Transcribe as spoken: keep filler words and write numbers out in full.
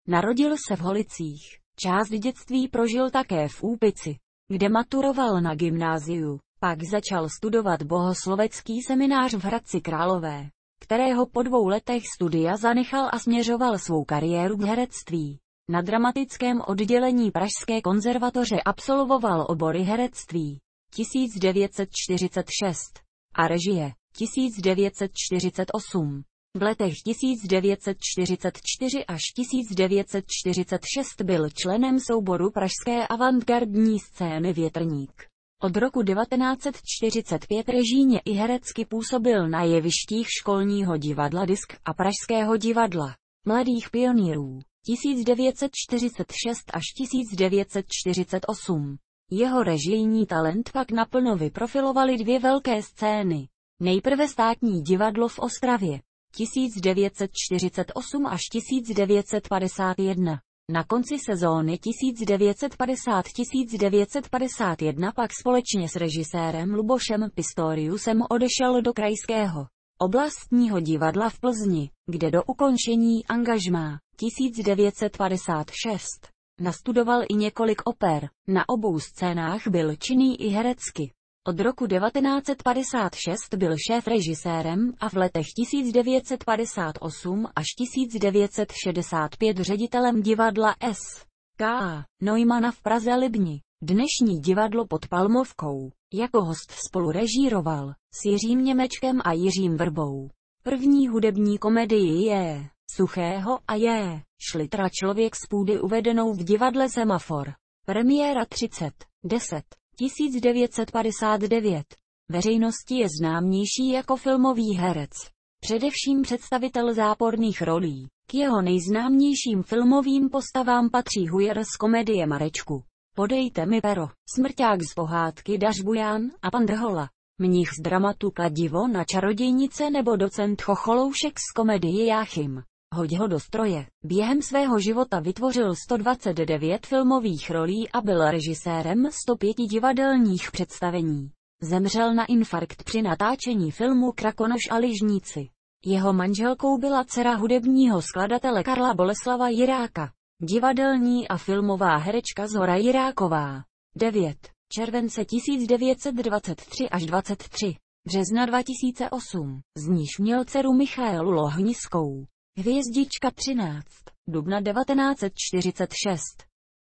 Narodil se v Holicích. Část dětství prožil také v Úpici, kde maturoval na gymnáziu. Pak začal studovat bohoslovecký seminář v Hradci Králové, kterého po dvou letech studia zanechal a směřoval svou kariéru k herectví. Na dramatickém oddělení Pražské konzervatoře absolvoval obory herectví tisíc devět set čtyřicet šest a režie tisíc devět set čtyřicet osm. V letech tisíc devět set čtyřicet čtyři až tisíc devět set čtyřicet šest byl členem souboru pražské avantgardní scény Větrník. Od roku devatenáct set čtyřicet pět režijně i herecky působil na jevištích Školního divadla Disk a Pražského divadla Mladých pionýrů tisíc devět set čtyřicet šest až tisíc devět set čtyřicet osm. Jeho režijní talent pak naplno vyprofilovaly dvě velké scény. Nejprve Státní divadlo v Ostravě tisíc devět set čtyřicet osm až tisíc devět set padesát jedna. Na konci sezóny tisíc devět set padesát až tisíc devět set padesát jedna pak společně s režisérem Lubošem Pistoriusem odešel do Krajského oblastního divadla v Plzni, kde do ukončení angažmá tisíc devět set padesát šest nastudoval i několik oper. Na obou scénách byl činný i herecky. Od roku devatenáct set padesát šest byl šéfrežisérem a v letech tisíc devět set padesát osm až tisíc devět set šedesát pět ředitelem divadla S K Neumanna v Praze Libni. Dnešní divadlo pod Palmovkou. Jako host spolu režíroval s Jiřím Němečkem a Jiřím Vrbou první hudební komedii J. Suchého a J. Šlitra Člověk z půdy uvedenou v divadle Semafor. Premiéra třicet deset tisíc devět set padesát devět. Veřejnosti je známější jako filmový herec. Především představitel záporných rolí. K jeho nejznámějším filmovým postavám patří Hujer z komedie Marečku, Podejte mi pero, Smrťák z pohádky Daš Bujan a Pan Drhola, Mnich z dramatu Kladivo na čarodějnice nebo docent Chocholoušek z komedie Jáchym. Hoď ho do stroje. Během svého života vytvořil sto dvacet devět filmových rolí a byl režisérem sto pět divadelních představení. Zemřel na infarkt při natáčení filmu Krakonoš a lyžníci. Jeho manželkou byla dcera hudebního skladatele Karla Boleslava Jiráka, divadelní a filmová herečka Zora Jiráková. devět července tisíc devět set dvacet tři až dvacet tři. Března dva tisíce osm. Z níž měl dceru Michaelu Lohniskou. Hvězdička třináct. dubna devatenáct set čtyřicet šest.